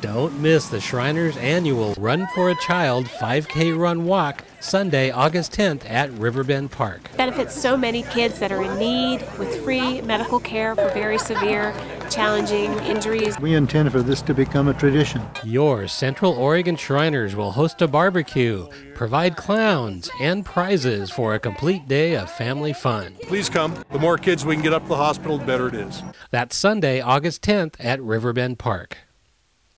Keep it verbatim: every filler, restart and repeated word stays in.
Don't miss the Shriners' annual Run for a Child five K Run Walk, Sunday, August tenth at Riverbend Park. Benefits so many kids that are in need with free medical care for very severe, challenging injuries. We intend for this to become a tradition. Your Central Oregon Shriners will host a barbecue, provide clowns, and prizes for a complete day of family fun. Please come. The more kids we can get up to the hospital, the better it is. That's Sunday, August tenth at Riverbend Park.